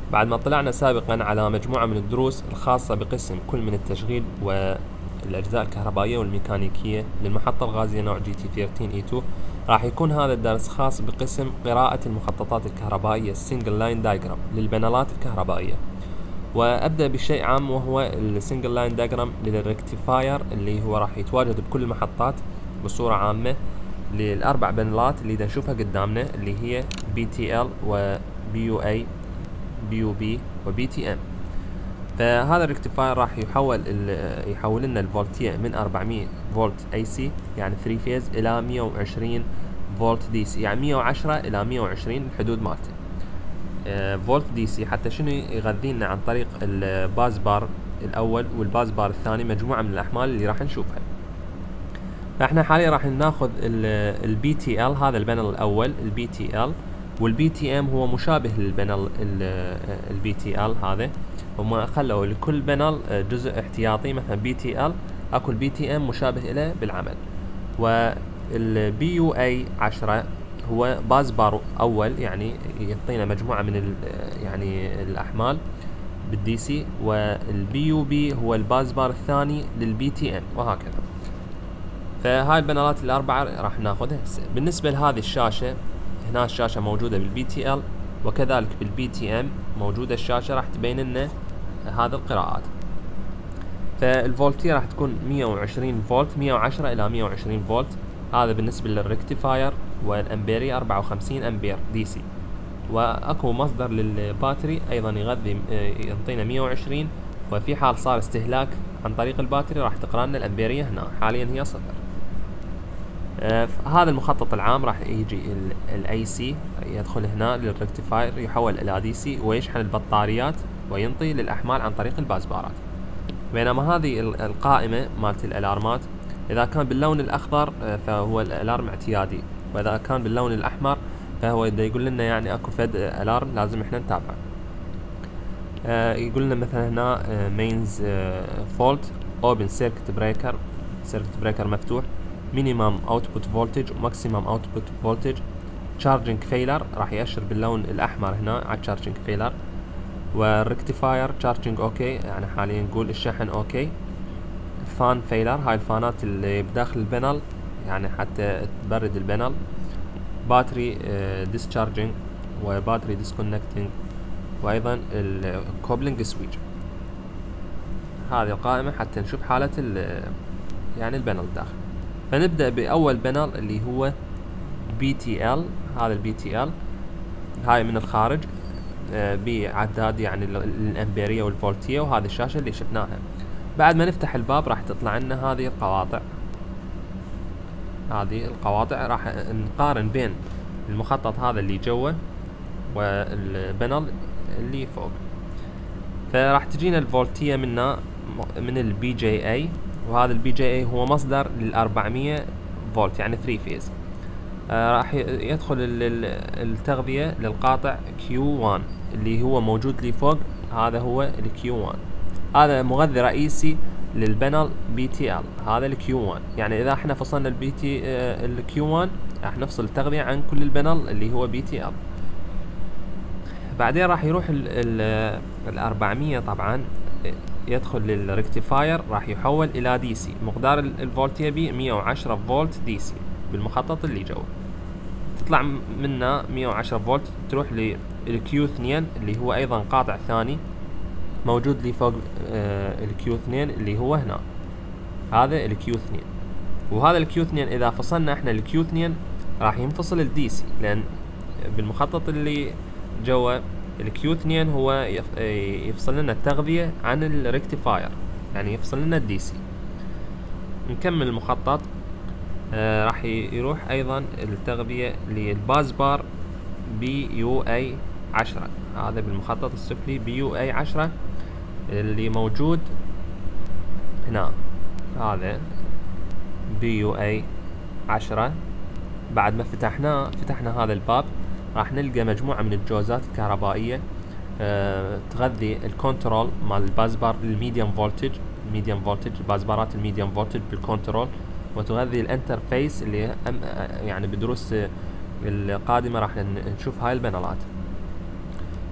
بعد ما طلعنا سابقا على مجموعة من الدروس الخاصة بقسم كل من التشغيل والأجزاء الكهربائية والميكانيكية للمحطة الغازية نوع GT13E2، راح يكون هذا الدرس خاص بقسم قراءة المخططات الكهربائية السنجل لاين دايجرام للبانلات الكهربائية. وأبدأ بشيء عام وهو السنجل لاين دايجرام للريكتيفاير اللي هو راح يتواجد بكل المحطات بصورة عامة للأربع بانلات اللي نشوفها قدامنا، اللي هي BTL و BUA BUB و BTM. فهذا الريكتيفاير راح يحول لنا الفولتية من 400 فولت AC يعني 3 فيز إلى 120 فولت DC، يعني 110 إلى 120 الحدود مالته فولت DC، حتى شنو يغذينا عن طريق الباز بار الأول والباز بار الثاني مجموعة من الأحمال اللي راح نشوفها. فاحنا حاليا راح ناخذ البي تي ال، هذا البانل الاول البي تي ال، والبي تي ام هو مشابه للبانل البي تي ال هذا. هم خلوا لكل بانل جزء احتياطي، مثلا بي تي ال اكو البي تي ام مشابه له بالعمل. والبي يو اي 10 هو باز بار اول، يعني يعطينا مجموعه من يعني الاحمال بالدي سي، والبي يو بي هو الباز بار الثاني للبي تي ام، وهكذا. فهاي البانلات الأربعة راح ناخذها هسه. بالنسبة لهذه الشاشة، هنا الشاشة موجودة بالبي تي ال، وكذلك بالبي تي ام موجودة الشاشة راح تبين لنا هذه القراءات. فالفولتية راح تكون 120 فولت، 110 إلى 120 فولت، هذا بالنسبة للريكتيفاير. والأمبيرية 54 أمبير دي سي. وأكو مصدر للباتري أيضا يغذي يعطينا 120، وفي حال صار استهلاك عن طريق الباتري راح تقرأ لنا الأمبيرية هنا، حاليا هي 0. هذا المخطط العام راح يجي الاي سي يدخل هنا للريكتيفاير، يحول الى دي سي ويشحن البطاريات وينطي للاحمال عن طريق البازبارات. بينما هذه القائمه مالت الالارمات اذا كان باللون الاخضر فهو الالارم اعتيادي، واذا كان باللون الاحمر فهو يقول لنا يعني اكو فد الارم لازم احنا نتابعه. يقول لنا مثلا هنا مينز فولت، اوبن سيركت بريكر، سيركت بريكر مفتوح، مينيمم اوتبوت فولتج وماكسيمم اوتبوت فولتج، تشارجنج فيلر راح يأشر باللون الاحمر هنا على تشارجنج فيلر، والريكتيفاير تشارجنج اوكي، يعني حاليا نقول الشحن اوكي. فان فيلر، هاي الفانات اللي بداخل البانل يعني حتى تبرد البانل. باتري ديسشارجنج وباتري ديسكونكتنج، وايضا الكوبلنج سويتش. هذه القائمة حتى نشوف حالة يعني البانل الداخل. فنبدأ بأول بانل اللي هو بي تي ال. هذا البي تي ال هاي من الخارج بعداد يعني الأمبيرية والفولتية، وهذه الشاشة اللي شفناها. بعد ما نفتح الباب راح تطلع لنا هذه القواطع. هذه القواطع راح نقارن بين المخطط هذا اللي جوا والبانل اللي فوق. فراح تجينا الفولتية من البي جي اي، وهذا البي جي اي هو مصدر لل400 فولت يعني 3 فيز. راح يدخل التغذية للقاطع Q1 اللي هو موجود لي فوق، هذا هو الQ1، هذا مغذي رئيسي للبانل بي تي ال، هذا الQ1. يعني اذا احنا فصلنا الQ1 راح نفصل التغذية عن كل البانل اللي هو بي تي ال. بعدين راح يروح ال400 طبعا يدخل للريكتيفاير، راح يحول الى دي سي. مقدار الفولتية بي 110 فولت دي سي بالمخطط اللي جوا. تطلع منه 110 فولت تروح للكيو 2 اللي هو ايضا قاطع ثاني موجود لي فوق الكيو 2 اللي هو هنا، هذا الكيو 2. وهذا الكيو 2 اذا فصلنا احنا الكيو 2 راح ينفصل الدي سي، لان بالمخطط اللي جوا الكيو 2 هو يفصل لنا التغذية عن الريكتيفاير، يعني يفصل لنا الدي سي. نكمل المخطط. راح يروح ايضا التغذية للباز بار بي يو اي 10، هذا بالمخطط السفلي بي يو اي 10 اللي موجود هنا، هذا بي يو اي 10. بعد ما فتحنا هذا الباب راح نلقى مجموعة من الجوزات الكهربائية تغذي الكنترول مال البازبار الميديوم فولتج، البازبارات الميديوم فولتج بالكنترول، وتغذي الانترفيس اللي يعني بدروس القادمة راح نشوف هاي البانلات.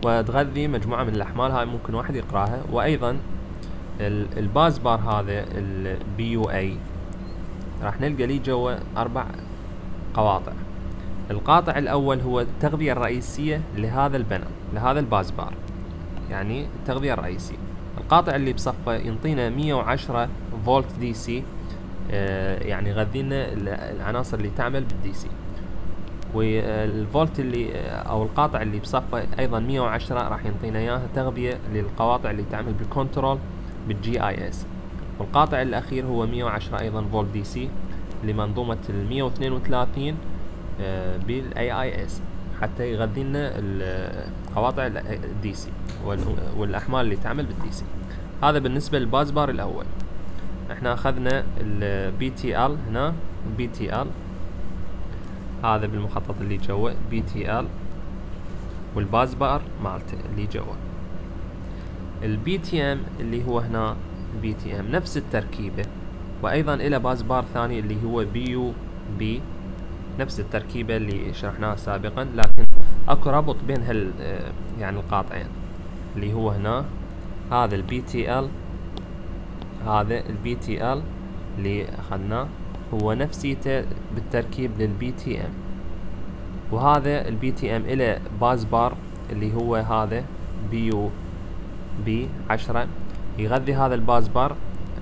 وتغذي مجموعة من الأحمال. هاي ممكن واحد يقراها. وأيضا الباز بار هذا البي يو اي راح نلقى ليه جوا 4 قواطع. القاطع الأول هو التغذية الرئيسية لهذا البانل، لهذا الباز بار، يعني التغذية الرئيسية. القاطع اللي بصفه ينطينا 110 فولت دي سي، يعني يغذينا العناصر اللي تعمل بالدي سي. والفولت اللي او القاطع اللي بصفه ايضا 110 راح ينطينا اياها تغذية للقواطع اللي تعمل بالكنترول بالجي اي اس. والقاطع الاخير هو 110 ايضا فولت دي سي لمنظومة ال 132 بالاي اي اس، حتى يغذي لنا القواطع الدي سي والاحمال اللي تعمل بالدي سي. هذا بالنسبة للباز بار الاول. احنا اخذنا البي تي ال هنا، البي تي ال هذا بالمخطط اللي جوا بي تي ال، والباز بار مالته اللي جوا. البي تي ام اللي هو هنا البي تي ام نفس التركيبة، وايضا الى باز بار ثاني اللي هو بي يو بي، نفس التركيبة اللي شرحناها سابقا، لكن اكو ربط بين يعني القاطعين اللي هو هنا. هذا البي تي ال، هذا البي تي ال اللي اخذناه هو نفسيته بالتركيب للبي تي ام. وهذا البي تي ام الى باز بار اللي هو هذا بي يو بي 10، يغذي هذا الباز بار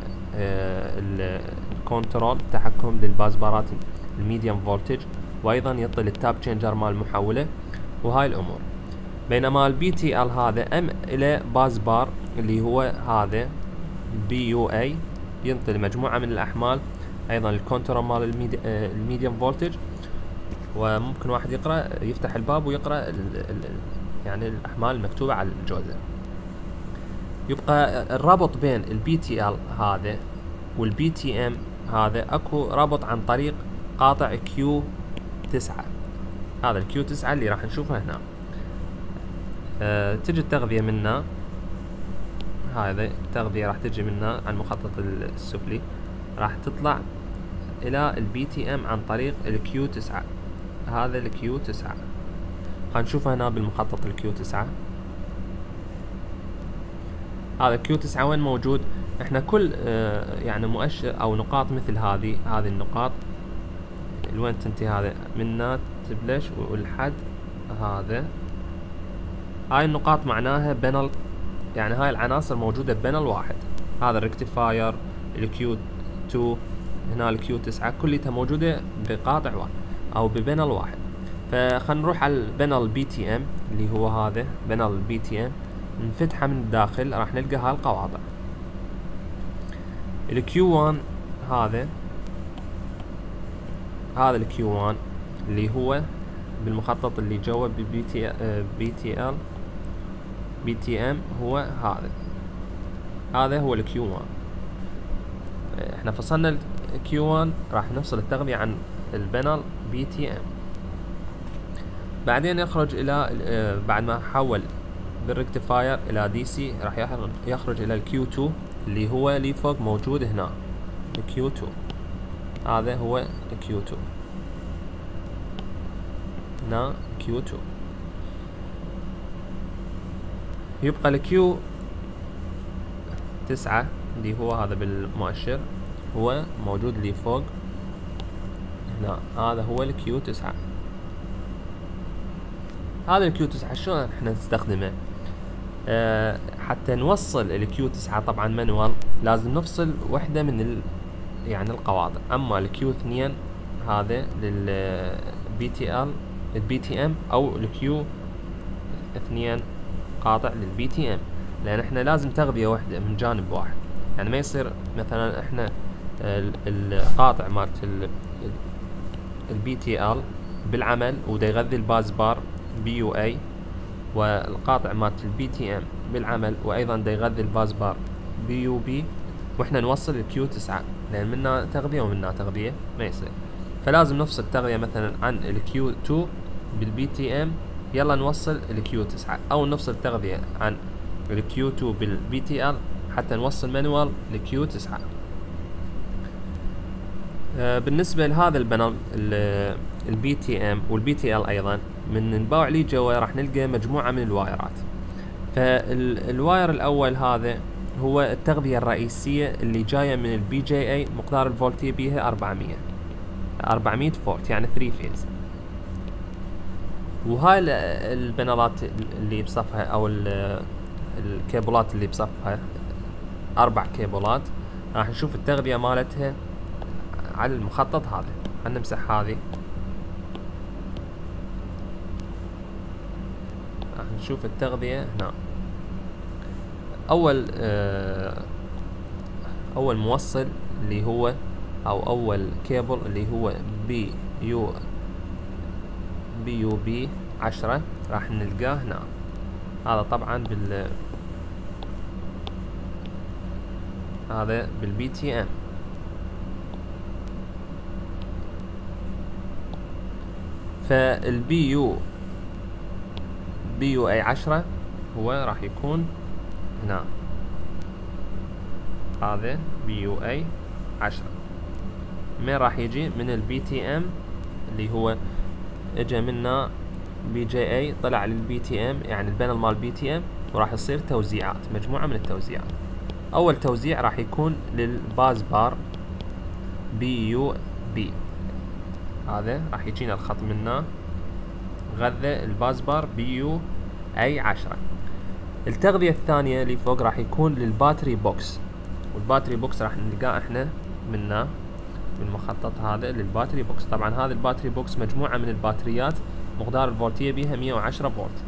الكنترول التحكم للباز بارات الميديوم فولتج، وايضا يعطي التاب تشينجر مال المحولة وهاي الامور. بينما البي تي ال هذا ام الى باز بار اللي هو هذا بي يو اي، ينطي مجموعة من الاحمال ايضا الكنترول مال الميديوم فولتج. وممكن واحد يقرأ، يفتح الباب ويقرأ يعني الاحمال المكتوبة على الجوزة. يبقى الرابط بين البي تي ال هذا والبي تي ام هذا اكو رابط عن طريق قاطع كيو 9. هذا الكيو 9 اللي راح نشوفه هنا. تجي التغذية منا، هذا التغذية راح تجي منا عن المخطط السفلي، راح تطلع الى البي تي ام عن طريق الكيو 9. هذا الكيو 9 هنشوفه هنا بالمخطط الكيو 9. هذا كيو 9 وين موجود؟ احنا كل يعني مؤشر او نقاط مثل هذه النقاط الوين تنتهي، هذا منا تبلش والحد هذا، هاي النقاط معناها بانل، يعني هاي العناصر موجودة ببانل واحد. هذا الريكتيفاير، الكيو 2، هنا الكيو 9 كلها موجودة بقاطع واحد او ببانل واحد. فخلنا نروح على البانل بي تي ام اللي هو هذا بانل بي تي ام، نفتحها من الداخل راح نلقى هاي القواطع. الكيو 1 هذا الكيو 1 اللي هو بالمخطط اللي جوا بي تي ام هو هذا هو الكيو 1. احنا فصلنا الكيو 1، راح نفصل التغذية عن البانل بي تي ام. بعدين يخرج الى بعد ما حول بالريكتيفاير الى دي سي، راح يخرج الى الكيو 2 اللي هو اللي فوق موجود هنا، الكيو 2. هذا هو الكيو 2 هنا، كيو 2. يبقى الكيو 9 اللي هو هذا بالمؤشر هو موجود اللي فوق هنا، هذا هو الكيو 9. هذا الكيو 9 شلون احنا نستخدمه؟ حتى نوصل الكيو 9 طبعا مانوال لازم نفصل وحدة من يعني القواطع. اما الكيو 2 هذا للبي تي ال البي تي ام، او الكيو 2 قاطع للبي تي ام، لان احنا لازم تغذية وحدة من جانب واحد. يعني ما يصير مثلا احنا القاطع مالت البي تي ال بالعمل ودا يغذي الباز بار بي يو اي، والقاطع مالت البي تي ام بالعمل وايضا دا يغذي الباز بار بي يو بي، واحنا نوصل الكيو 9 لان منا تغذية ومنا تغذية ما يصير. فلازم نفصل التغذية مثلا عن الكيو 2 بالبي تي ام، يلا نوصل الكيو 9، او نفصل التغذية عن الكيو 2 بالبي تي ال حتى نوصل مانوال الكيو 9. بالنسبة لهذا البانل البي تي ام والبي تي ال ايضا من نباوع لي جوا راح نلقى مجموعة من الوايرات. فالواير الاول هذا هو التغذية الرئيسية اللي جاية من البي جي اي، مقدار الفولتية بيها 400 فولت، يعني 3 فيز. وهاي البنرات اللي بصفها او الكيبلات اللي بصفها 4 كيبلات، راح نشوف التغذية مالتها على المخطط هذا. خلنا نمسح هذه، راح نشوف التغذية هنا. اول موصل اللي هو او اول كيبل اللي هو بي يو بي 10 راح نلقاه هنا. هذا طبعا هذا بالبي تي ام. فالبي يو اي 10 هو راح يكون هنا. هذا بي يو اي 10 من راح يجي من البي تي ام، اللي هو اجى منا بي جي اي طلع للبي تي ام، يعني البانل مال بي تي ام، وراح يصير توزيعات، مجموعة من التوزيعات. اول توزيع راح يكون للباز بار بي يو بي، هذا راح يجينا الخط منه غذى الباز بار بي يو اي 10. التغذية الثانية اللي فوق راح يكون للباتري بوكس، والباتري بوكس راح نلقاه احنا منه بالمخطط هذا للباتري بوكس. طبعا هذا الباتري بوكس مجموعة من الباتريات مقدار الفولتية بيها 110 فولت.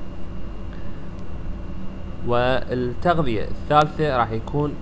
والتغذية الثالثة راح يكون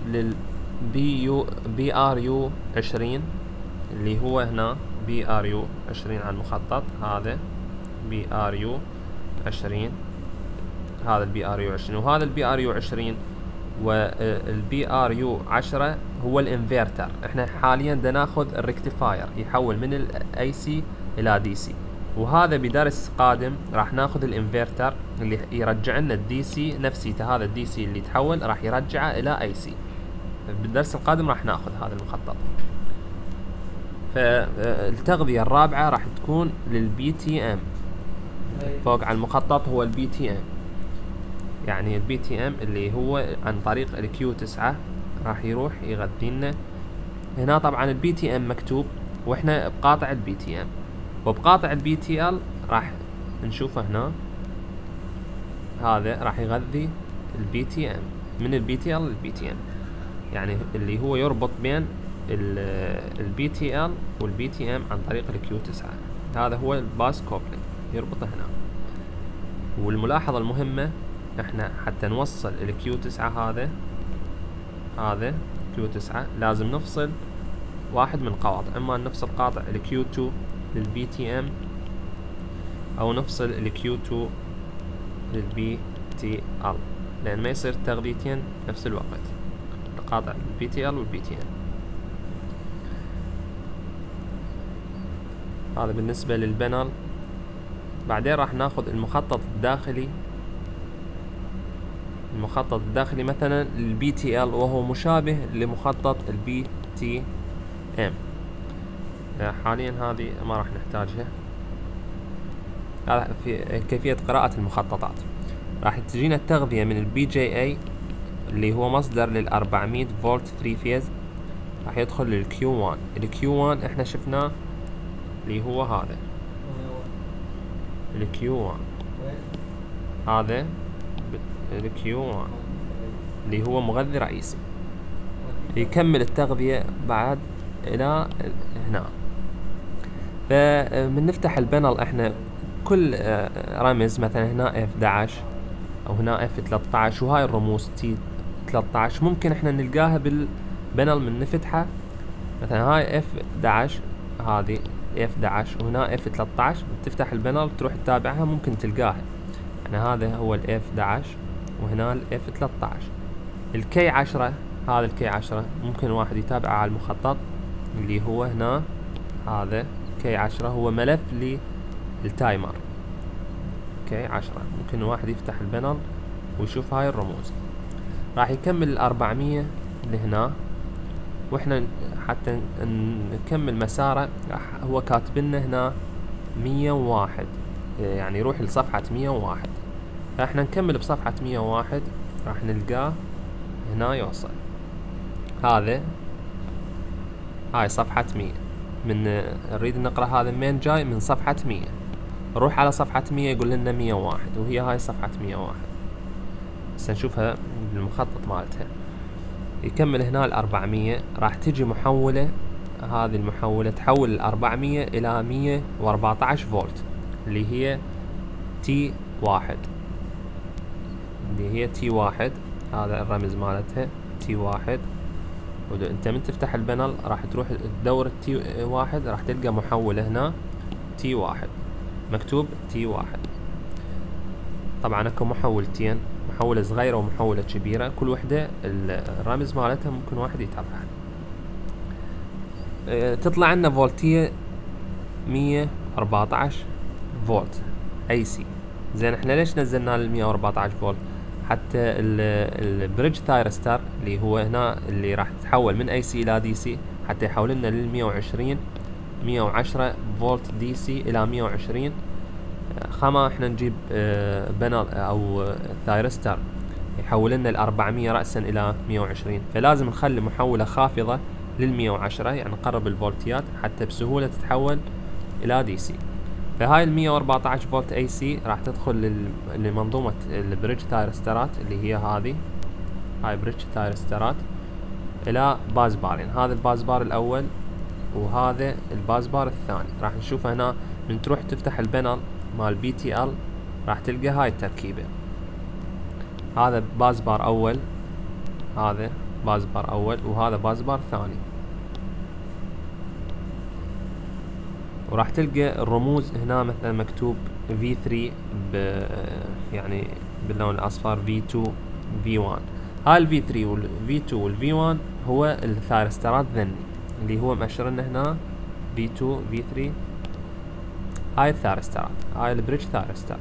بي ار يو 20، اللي هو هنا بي ار يو 20 على المخطط. هذا بي ار يو 20، هذا البي ار يو 20 وهذا البي ار يو 20، والبي ار يو 10 هو الانفرتر. احنا حاليا بدنا ناخذ الريكتيفاير يحول من الاي سي الى دي سي، وهذا بدرس قادم راح ناخذ الانفرتر اللي يرجع لنا الدي سي نفسيته. هذا الدي سي اللي تحول راح يرجعه الى اي سي. بالدرس القادم راح ناخذ هذا المخطط. فالتغذية الرابعة راح تكون للبي تي ام. فوق على المخطط هو البي تي ام، يعني البي تي ام اللي هو عن طريق الكيو 9 راح يروح يغذينا هنا. طبعا البي تي ام مكتوب واحنا بقاطع البي تي ام، وبقاطع البي تي ال راح نشوفه هنا. هذا راح يغذي البي تي ام من البي تي ال للبي تي ام، يعني اللي هو يربط بين البي تي ال والبي تي ام عن طريق الكيو 9. هذا هو الباس كوبلينج، يربطه هنا. والملاحظة المهمة، احنا حتى نوصل الكيو 9 هذا كيو 9 لازم نفصل واحد من قواطع، اما نفصل قاطع الكيو 2 للبي تي ام، او نفصل الكيو 2 للبي تي ال، لان ما يصير تغذيتين نفس الوقت، قاطع البي تي ال والبي تي ام. هذا بالنسبة للبانل. بعدين راح ناخذ المخطط الداخلي. المخطط الداخلي مثلا البي تي ال، وهو مشابه لمخطط البي تي ام. حاليا هذه ما راح نحتاجها. هذا في كيفية قراءة المخططات. راح تجينا التغذية من البي جي اي اللي هو مصدر لل 400 فولت 3 فيز، راح يدخل للكيو 1. الكيو 1 احنا شفناه اللي هو هذا الكيو 1، هذا الكيو 1 اللي هو مغذي رئيسي، يكمل التغذية بعد الى هنا. فمن نفتح البانل احنا كل رمز، مثلا هنا F11 او هنا F13 وهاي الرموز T13 ممكن احنا نلقاها بالبانل من نفتحه. مثلا هاي F11 هذه F11 وهنا F13، تفتح البانل تروح تتابعها ممكن تلقاها. يعني هذا هو ال F11 وهنا ال F13. الكي 10 هذا الكي 10 ممكن واحد يتابعه على المخطط اللي هو هنا. هذا كي 10 هو ملف للتايمر كي 10، ممكن واحد يفتح البانل ويشوف هاي الرموز. راح يكمل 400 لهنا، واحنا حتى نكمل مساره هو كاتب لنا هنا 101 يعني يروح لصفحة 101. فاحنا نكمل بصفحة 101 راح نلقاه هنا يوصل. هاي صفحة 100. من نريد نقرأ هذا من جاي من صفحة 100. نروح على صفحة 100 يقول لنا 101 وهي هاي صفحة 101. هسه نشوفها بالمخطط مالتها. يكمل هنا ال 400 راح تجي محولة. هذه المحولة تحول ال 400 إلى 114 فولت اللي هي تي واحد، اللي هي تي واحد. هذا الرمز مالتها تي واحد. وانت من تفتح البانل راح تروح تدور التي واحد راح تلقى محولة هنا تي واحد مكتوب تي واحد. طبعا اكو محولتين، محولة صغيرة ومحولة كبيرة، كل وحدة الرمز مالتها ممكن واحد يتابعها. تطلع عنا فولتية 114 فولت اي سي. زين احنا ليش نزلنا ال 114 فولت؟ حتى البريدج ثايرستر اللي هو هنا اللي راح تتحول من اي سي الى دي سي حتى يحول لنا لل 110 فولت دي سي الى 120. خما احنا نجيب بانل او ثايرستر يحول لنا ال 400 رأسا الى 120، فلازم نخلي محولة خافضة لل 110 يعني نقرب الفولتيات حتى بسهولة تتحول الى دي سي. فهاي ال 114 فولت اي سي راح تدخل لمنظومة البريدج ثايرسترات اللي هي هاي بريدج ثايرسترات الى باز بارين. هذا الباز بار الاول وهذا الباز بار الثاني. راح نشوف هنا من تروح تفتح البانل مال بي تي ال راح تلقى هاي التركيبة. هذا باز بار اول، هذا باز بار اول وهذا باز بار ثاني. وراح تلقى الرموز هنا مثلا مكتوب V3 يعني باللون الاصفر، V2 V1. هاي ال V3 وال V2 وال V1 هو الثايرسترات ذني اللي هو مأشر لنا هنا V2 V3. هاي الثايرسترات، هاي البريدج ثايرستر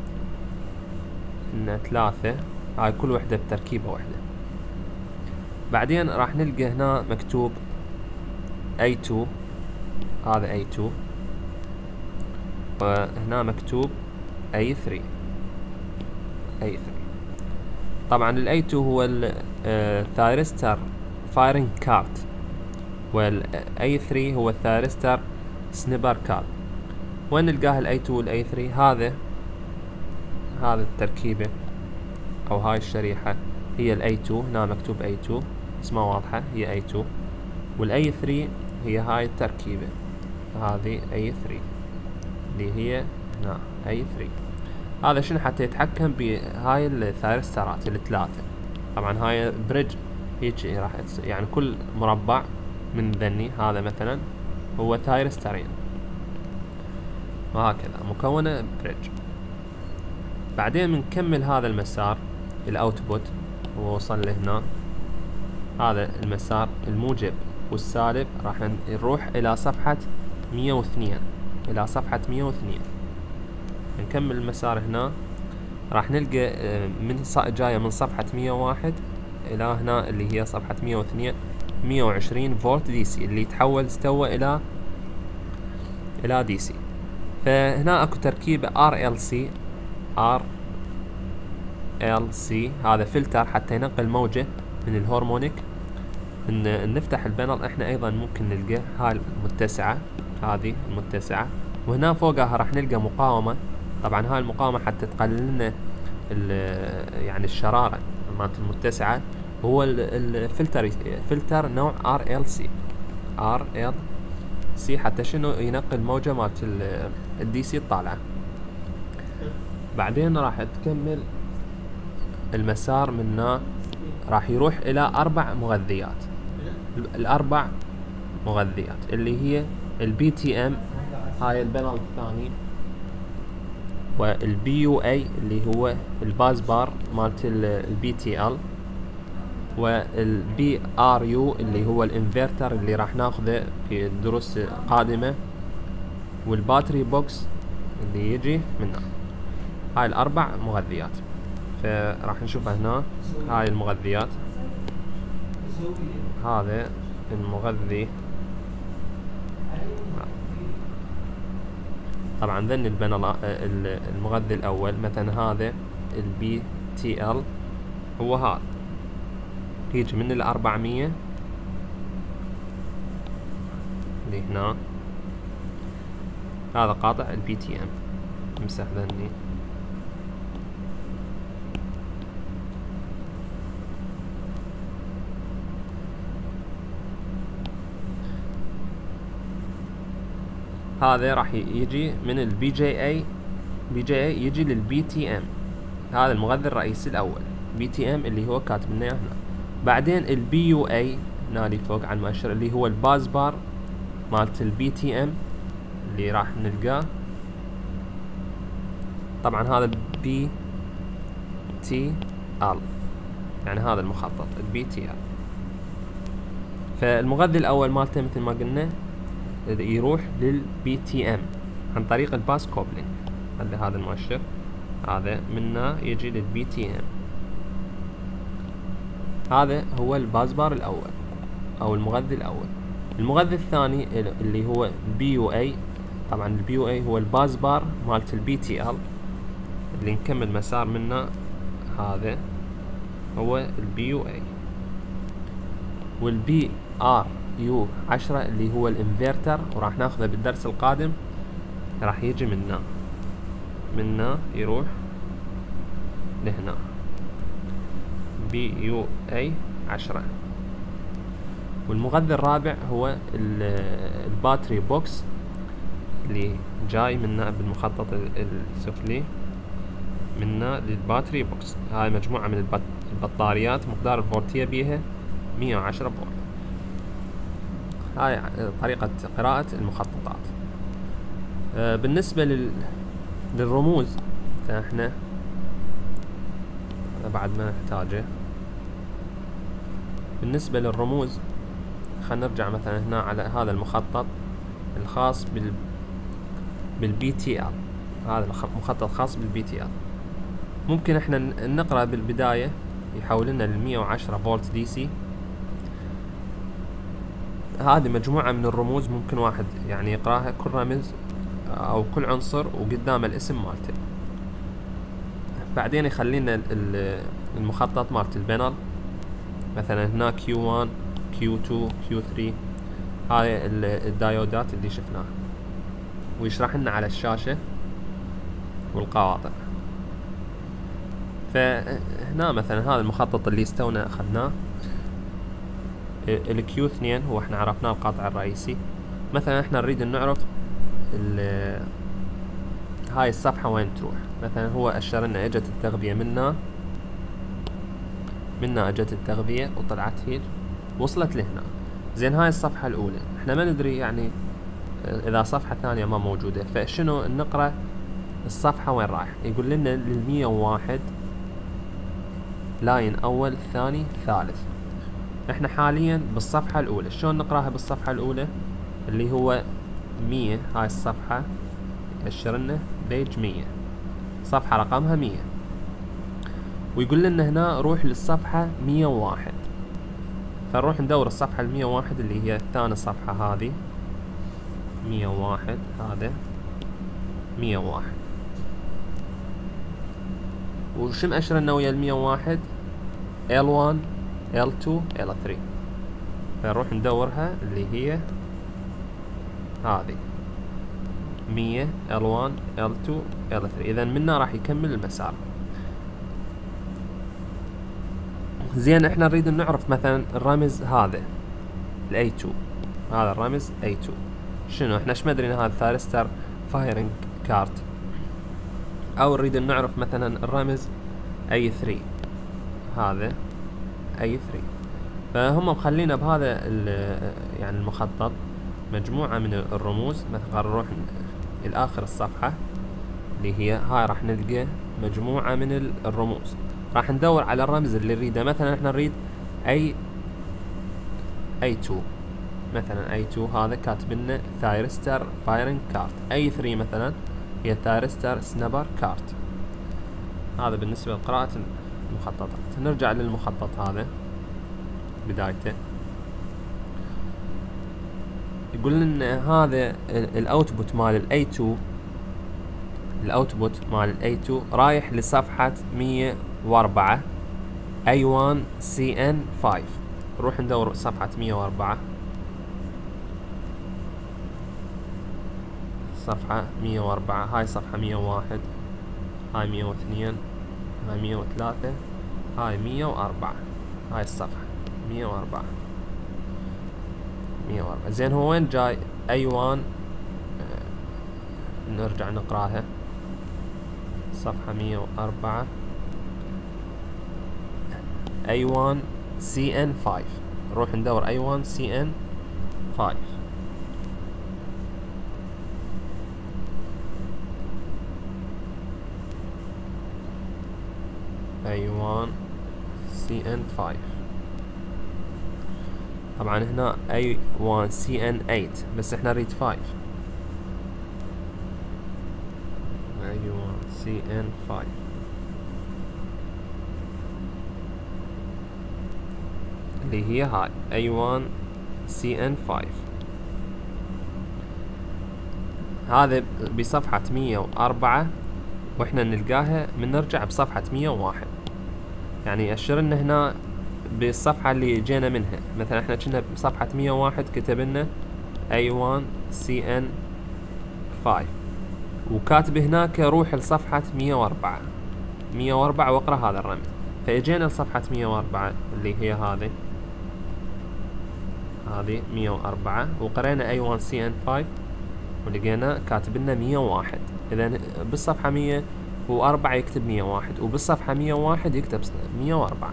إن 3. هاي كل وحدة بتركيبة وحدة. بعدين راح نلقى هنا مكتوب A2، هذا A2 وهنا مكتوب A3. طبعا ال A2 هو الثايرستر فايرنج كارت، وال A3 هو الثايرستر سنيبر كارت. وين نلقاها ال A2 وال A3؟ هذا التركيبة او هاي الشريحة هي ال A2. هنا مكتوب A2 اسمها واضحة هي A2، وال A3 هي هاي التركيبة هذه A3 اللي هي هنا A3. هذا شنو؟ حتى يتحكم بهاي الثايرسترات الثلاثة. طبعا هاي بريدج هيك راح يعني كل مربع من ذني هذا مثلا هو ثايرسترين وهكذا مكونة بريدج. بعدين بنكمل هذا المسار الاوتبوت ووصل لهنا. هذا المسار الموجب والسالب راح نروح الى صفحة 102. نكمل المسار هنا راح نلقى من جاية من صفحة 101 الى هنا اللي هي صفحة 102 120 فولت دي سي اللي يتحول استوى الى دي سي. فهنا اكو تركيبة RLC. هذا فلتر حتى ينقل موجة من الهرمونيك. نفتح البانل احنا ايضا ممكن نلقى هاي المتسعة، هذه المتسعة، وهنا فوقها راح نلقى مقاومة. طبعا هاي المقاومة حتى تقلل لنا يعني الشرارة مالت المتسعة. هو فلتر نوع RLC حتى شنو ينقل موجة مالت الدي سي الطالعة. بعدين راح تكمل المسار منا راح يروح الى 4 مغذيات. ال4 مغذيات اللي هي البي تي ام هاي البانل الثاني، والبي يو اي اللي هو الباز بار مالت البي تي ال، والبي ار يو اللي هو الانفرتر اللي راح ناخذه في دروس قادمة، والباتري بوكس اللي يجي منها. هاي ال4 مغذيات. فراح نشوفها هنا هاي المغذيات. هذا المغذي طبعا ذن المغذي الأول، مثلا هذا البي تي ال هو هذا يجي من 400 اللي هنا، هذا قاطع البي تي ام. امسح ذني. هذا راح يجي من البي جي اي، يجي للبي تي ام. هذا المغذي الرئيسي الاول بي تي ام اللي هو كاتب لنا هنا. بعدين البي يو اي هنا اللي فوق على المؤشر اللي هو الباز بار مالت البي تي ام اللي راح نلقاه. طبعا هذا البي تي ال، يعني هذا المخطط البي تي ال. فالمغذي الاول مالته مثل ما قلنا يروح للبي تي ام عن طريق الباس كوبلينج. خلي هذا المؤشر، هذا منه يجي للبي تي ام. هذا هو الباز بار الاول او المغذي الاول. المغذي الثاني اللي هو البي يو اي، طبعا البي يو اي هو الباز بار مالت البي تي ال اللي نكمل مسار منه. هذا هو البي يو اي. والبي ار يو 10 اللي هو الانفرتر، وراح ناخذه بالدرس القادم. راح يجي منا يروح لهنا بي يو اي 10. والمغذي الرابع هو الباتري بوكس اللي جاي منا بالمخطط السفلي منا للباتري بوكس. هاي مجموعة من البطاريات مقدار الفولتية بيها 110 فولت. هاي طريقة قراءة المخططات. بالنسبة للرموز فاحنا بعد ما نحتاجه. بالنسبة للرموز خلينا نرجع مثلا هنا على هذا المخطط الخاص بالبي تي ال. هذا مخطط خاص بالبي تي ال. ممكن احنا نقرأ بالبداية يحول لنا ل 110 فولت دي سي. هذه مجموعة من الرموز ممكن واحد يعني يقراها، كل رمز او كل عنصر وقدام الاسم مالته. بعدين يخلي لنا المخطط مالت البانل، مثلا هنا Q1 Q2 Q3. هاي الدايودات اللي شفناها، ويشرح لنا على الشاشة والقواطع. فهنا مثلا هذا المخطط اللي استونا اخذناه الQ2 هو احنا عرفناه القاطع الرئيسي. مثلا احنا نريد نعرف هاي الصفحة وين تروح. مثلا هو اشر لنا اجت التغذية منا اجت التغذية وطلعت هيج وصلت لهنا. زين هاي الصفحة الاولى احنا ما ندري يعني اذا صفحة ثانية ما موجودة، فشنو نقرأ الصفحة وين رايح. يقول لنا لل101 لاين اول ثاني ثالث. احنا حاليا بالصفحة الاولى. شلون نقراها بالصفحة الاولى؟ اللي هو 100. هاي الصفحة يأشر لنا بيج 100، صفحة رقمها 100. ويقول لنا هنا روح للصفحة 101. فنروح ندور الصفحة 101 اللي هي ثاني صفحة. هذه 101. هذا 101. وش مأشر لنا ويا 101؟ L1 L2 L3. فنروح ندورها اللي هي هذه 100 L1 L2 L3. إذا منا راح يكمل المسار. زين احنا نريد نعرف مثلا الرمز هذا A2. هذا الرمز A2 شنو؟ احنا ايش مدري ان هذا ثايرستر فايرنج كارت. او نريد نعرف مثلا الرمز A3. هذا A3. فهم مخلينا بهذا يعني المخطط مجموعة من الرموز. مثلا نروح الآخر الصفحة اللي هي هاي راح نلقى مجموعة من الرموز. راح ندور على الرمز اللي نريده. مثلا احنا نريد A2. مثلا A2 هذا كاتب لنا ثايرستر فايرنج كارت. A3 مثلا هي ثايرستر سنابر كارت. هذا بالنسبة لقراءة المخططات. نرجع للمخطط هذا بدايته. يقول لنا هذا الاوتبوت مال الاي 2 الاوتبوت مال الاي 2 رايح لصفحة 104 A1 CN5. نروح ندور صفحة 104. صفحة 104 هاي صفحة 101 هاي 102 هاي 103 هاي 104. هاي الصفحة 104. زين هو وين جاي A1؟ نرجع نقراها. صفحة 104 A1 CN5. نروح ندور A1 CN5. A1 CN5. طبعا هنا A1 CN8 بس احنا نريد 5. A1 CN5 اللي هي هاي A1 CN5. هذا بصفحة 104 واحنا نلقاها من نرجع بصفحة 101. يعني يأشر لنا هنا بالصفحة اللي جينا منها. مثلا احنا كنا بصفحة 101 كتب لنا A1 CN5 وكاتب هناك روح لصفحة 104 واقرأ هذا الرمز. فاجينا لصفحة 104 اللي هي هذه 104 وقرينا A1 CN5 ولقينا كاتب لنا 101. اذا بالصفحة 104 يكتب 101 وبالصفحة 101 يكتب 104.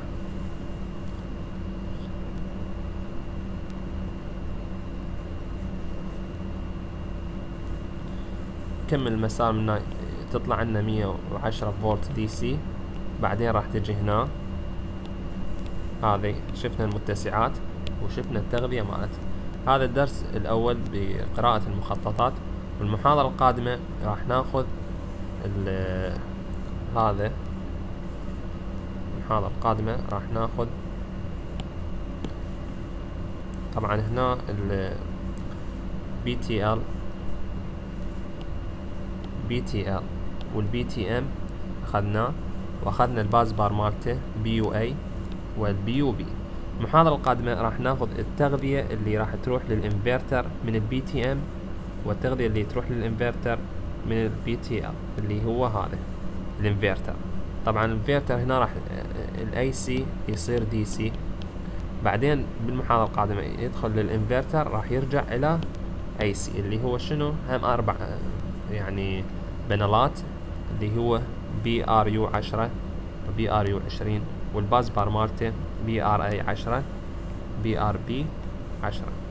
كمل المسار من هنا تطلع لنا 110 فولت دي سي. بعدين راح تجي هنا هذه شفنا المتسعات وشفنا التغذية مالت. هذا الدرس الأول بقراءة المخططات. والمحاضرة القادمة راح ناخذ هذا. المحاضرة القادمة راح ناخذ طبعا هنا ال BTL وال BTM أخذناه وأخذنا الباز بار مالته BUA وال BUB. المحاضرة القادمة راح ناخذ التغذية اللي راح تروح للإنفرتر من ال BTM والتغذية اللي تروح للإنفرتر من ال BTL اللي هو هذا الإنفرتر. طبعا الإنفرتر هنا راح ال AC يصير DC. بعدين بالمحاضرة القادمة يدخل للإنفرتر راح يرجع إلى AC اللي هو شنو؟ هم 4 يعني بانلات اللي هو BRU 10 BRU 20 والباز بار مالته BRA 10 BRB 10.